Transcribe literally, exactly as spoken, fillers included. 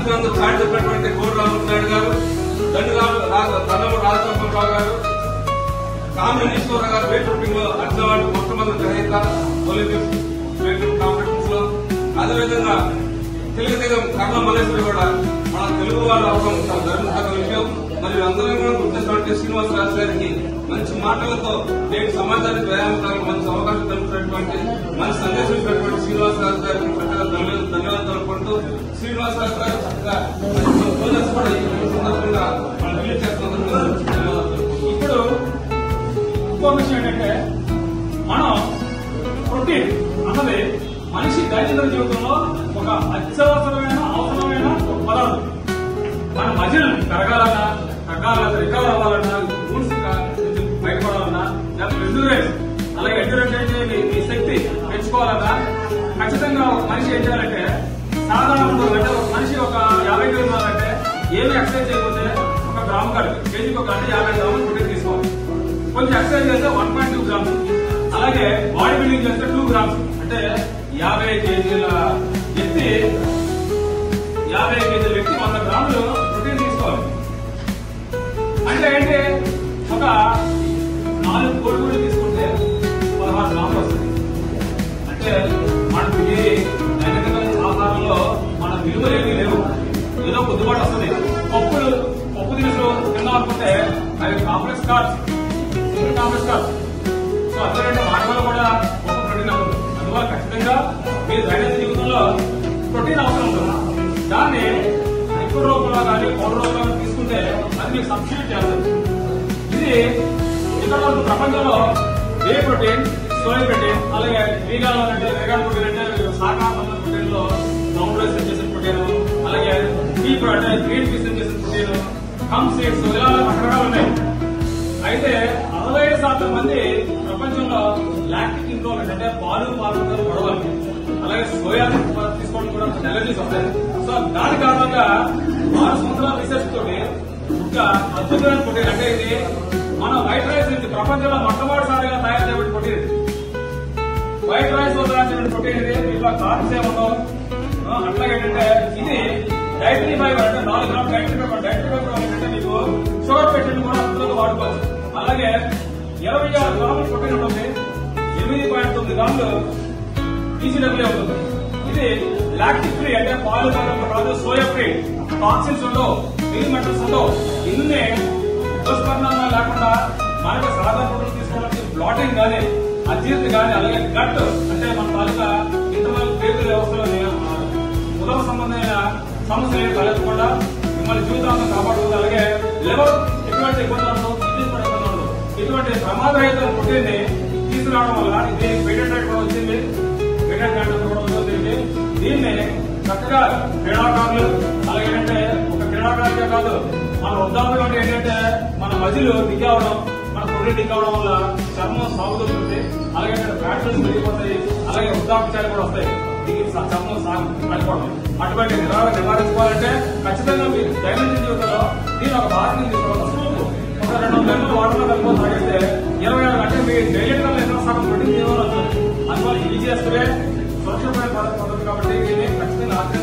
అతిథులందరూ సాటి చెప్పినటువంటి కోడి రామకృష్ణాయుడు గారు, దండరావు రాజగోపాలరావు గారు, కామేశ్వరరావు గారు వెయిట్ లిఫ్టింగ్ లో అర్జున్ మొట్టమొదటి గ్రహీత ఒలింపిక్స్ వెయిట్ లిఫ్టింగ్ కాంపిటీషన్స్ లో, అదేవిధంగా తెలుగు తెగం కర్ణ మల్లేశ్వరి కూడా మన తెలుగు వాళ్ళు అవసరం చాలా గర్వించదగ్గ విషయం. మరియు అందరం కూడా గుర్తించినటువంటి శ్రీనివాసరాజు గారికి మంచి మాటలతో నేటి సమాజానికి వ్యాయామాలకు మంచి అవకాశం కల్పించినటువంటి మంచి సందేశం ఇచ్చినటువంటి శ్రీనివాసరాజు గారికి చక్కగా ధన్యవాదాలు తెలుపుకుంటూ శ్రీనివాసరాజు గారు చక్కగా కూడా ఈ సందర్భంగా మనం రిలీజ్ చేస్తున్నందుకు ధన్యవాదాలు. ఇప్పుడు ఇంకో విషయం ఏంటంటే మనం ప్రోటీన్ అన్నది మనిషి దైనందిన జీవితంలో ఒక అత్యవసరమైన అవసరమైన ఒక పదార్థం. మన మజిల్ పెరగాలన్నా, తగ్గాలన్నా, రికవర్ అవ్వాలన్నా, రూల్స్ బయటపడాలన్నా, లేకపోతే ఎండ్యూరెన్స్ అలాగే ఎండ్యూరెన్స్ అంటే మీ శక్తి పెంచుకోవాలన్నా ఖచ్చితంగా ఒక మనిషి ఏం చేయాలంటే సాధారణ అంటే ఒక మనిషి ఒక యాభై కేజీ ఉన్నారంటే ఏమి ఎక్సర్సైజ్ చేయకపోతే ఒక గ్రాము కాదు కేజీకి ఒక అంటే యాభై గ్రాములు ప్రోటీన్ తీసుకోవాలి. కొంచెం ఎక్సర్సైజ్ చేస్తే వన్ పాయింట్ టూ గ్రామ్స్, అలాగే బాడీ బిల్డింగ్ చేస్తే టూ గ్రామ్స్ అంటే యాభై కేజీల వ్యక్తి యాభై కేజీల వ్యక్తి వంద గ్రాములు ప్రోటీన్ తీసుకోవాలి. అంటే ఏంటి, ఒక నాలుగు కోడిగుడ్లు తీసుకుంటే పదహారు గ్రాములు వస్తుంది. అంటే మనకు ఇది దైనందిన ఆహారంలో మన విలువలు ఏమీ లేవు, ఏదో కొద్దిపాటు వస్తుంది. పప్పులు పప్పు దినుసులు తిన్నాం అనుకుంటే అవి complex carbs, complex carbs. So అందులో వాటిలో కూడా ఒక ప్రోటీన్ అవుతుంది. అందువల్ల ఖచ్చితంగా మీరు దైనందిన జీవితంలో ప్రోటీన్ అవసరం ఉంటుంది. దాన్ని లిక్విడ్ రూపంలో కానీ పౌడర్ రూపంలో తీసుకుంటే అది మీకు సబ్స్టిట్యూట్ చేస్తుంది. ఇది ఇక్కడ ప్రపంచంలో వే ప్రోటీన్, సోయా ప్రోటీన్, అలాగే వీగాన్ అంటే వేగాన్ ప్రోటీన్ అంటే శాకాహార ప్రోటీన్ లో బ్రౌన్ రైస్ చేసిన ప్రోటీన్, అలాగే పీ అంటే గ్రీన్ పీస్ చేసిన ప్రోటీన్, కమ్ సీడ్స్ ఇలా రకరకాలు ఉన్నాయి. అయితే అరవై శాతం మంది ప్రపంచంలో లాక్టిక్ ఇంట్రోవర్ట్ అంటే పాలు పాల్గొంటారు గొడవలు, అలాగే సోయా తీసుకోవడం కూడా ఎలర్జీస్ వస్తాయి. సో దాని కారణంగా ఆరు సంవత్సరాల రీసెర్చ్ తోటి ఇంకా అద్భుతమైన ప్రోటీన్ అంటే ఇది మన వైట్ రైస్ నుంచి ప్రపంచంలో మొట్టమొదటిసారిగా తయారు చేయబడిన ప్రోటీన్. వైట్ రైస్ లో తయారు చేయబడిన ప్రోటీన్ ఇది. దీంట్లో కార్బ్స్ ఏమన్నావు అట్లాగే ఏంటంటే ఇది డైటరీ ఫైబర్ అంటే నాలుగు గ్రాములు డైటరీ ఫైబర్. డైటరీ ఫైబర్ ఏంటంటే మీకు షుగర్ పేషెంట్ కూడా అందులో వాడుకోవచ్చు. అలాగే ఇరవై ఆరు గ్రాములు ప్రోటీన్ ఉంటుంది, ఎనిమిది పాయింట్ తొమ్మిది గ్రాములు పీసీడబ్ల్యూ ఉంటుంది. ఇది లాక్టిక్ ఫ్రీ అంటే పాలు పాలు కాదు, సోయా ఫ్రీ, టాక్సిన్స్ ఉండవు, మిగిలిన మెటల్స్ ఉండవు. ఇన్ని దుష్పరిణామాలు లేకుండా మనకి సాధారణ ప్రోటీన్ తీసుకోవడానికి బ్లాటింగ్ కానీ, అజీర్తి కానీ, అలాగే గట్ అంటే మన తాలూకా ఇంటర్నల్ పేరు వ్యవస్థలోని ఉదర సంబంధమైన సమస్యలు తలెత్తకుండా మిమ్మల్ని జీవితాంతం కాపాడుతుంది. అలాగే లివర్ ఎటువంటి ఇబ్బందులు ఉండవు, కిడ్నీ కూడా ఇబ్బందులు ఉండవు. ఇటువంటి ప్రమాదరహిత ప్రోటీన్ ని తీసుకురావడం వల్ల ఇది పేటెంట్ రైట్ కూడా వచ్చింది, పేటెంట్ రైట్ కూడా వచ్చింది. దీన్ని చక్కగా క్రీడాకారులు అలాగే ఏంటంటే ఒక క్రీడాకారులే కాదు మన వృద్ధాప్యం అంటే ఏంటంటే మన మజిలు దిగ్గవడం, మన ప్రోటీన్ దిగ్గవడం వల్ల చర్మం సాగుతుంది, అలాగే ఫ్యాట్స్ పెరిగిపోతాయి, అలాగే వృద్ధాప్యాలు కూడా వస్తాయి. చర్మం సాగు పడిపోవడం అటువంటి నివారణ నివారించుకోవాలంటే ఖచ్చితంగా మీరు దైనందిన జీవితంలో దీని ఒక భాగం తీసుకోవాలి. ఒక రెండు వందల గంటలు వాటర్లో కలిపి తాగిస్తే ఇరవై ఆరు గంటలు మీ డైలీ ఎంతో సగం ప్రోటీన్ తీసుకోవాలి. అందువల్ల ఇది చేస్తే సురక్షితమైన పద్ధతి కాబట్టి దీన్ని ఖచ్చితంగా